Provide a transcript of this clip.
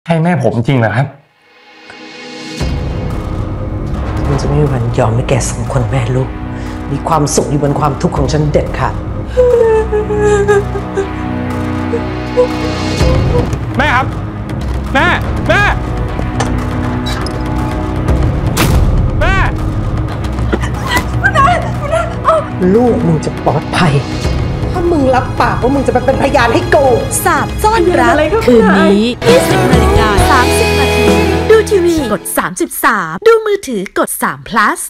ใช่แม่ผมจริงเหรอครับฉันจะไม่มีวันยอมให้แกสองคนแม่ลูกมีความสุขอยู่บนความทุกข์ของฉันเด็ดขาดแม่ครับแม่ลูกมึงจะปลอดภัยถ้ามึงรับปากว่ามึงจะไปเป็นพยานให้กูสาบซ่อนรักคืนนี้ 20:30 น.30 ดูทีวีกด 33 ดูมือถือกด3 plus